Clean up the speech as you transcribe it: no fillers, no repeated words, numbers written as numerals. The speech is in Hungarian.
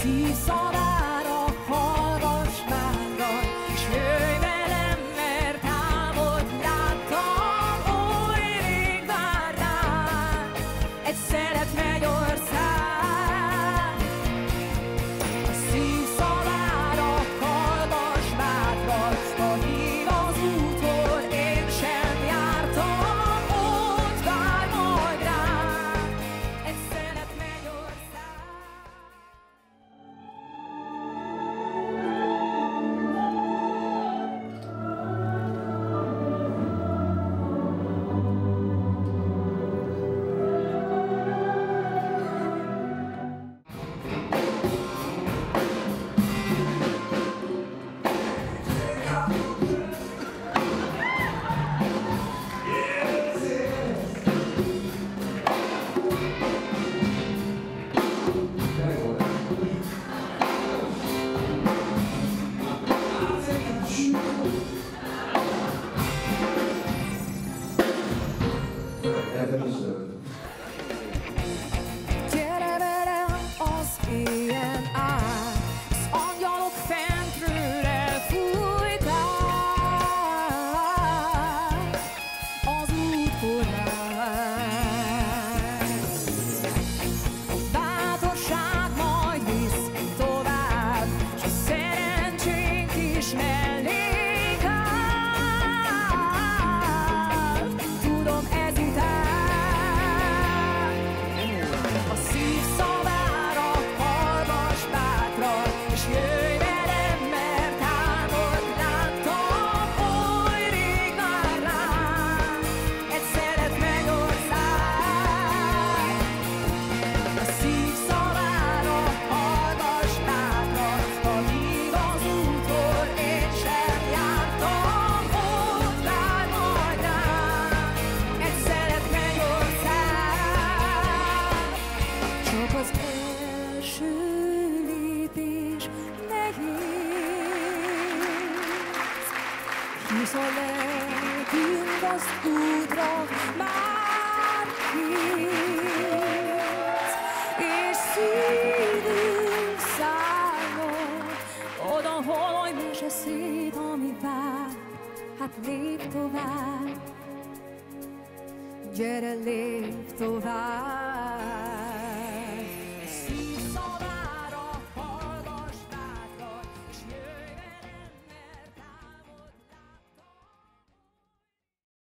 Szívszavára hallgass mátran, s jöjj velem, mert távot láttam. Oly rég vár rám egy szelet mennyország. A szívszavára hallgass mátran, ha hív az úton, én sem jártam. Ott vár majd rám egy szelet mennyország. Gyere velem az éjjel át, az angyalok fentről elfújták az útkorát. A bátorság majd visz tovább, s a szerencsénk is mellénk áll. Tudom, ezután a szívszavára hallgass bátran, és jöjj velem, mert távol láttam. Oly rég vár rám egy szelet mennyország. A szívszavára hallgass bátran, ha hív az úton, én sem jártam. Ott vár majd rám egy szelet mennyország. Csak az első lépés nehéz, hisz a lelkünk az útra már kész, és szívünk szállott oda, hol oly mese szép, ami vár. Hát lép tovább, gyere, lép tovább.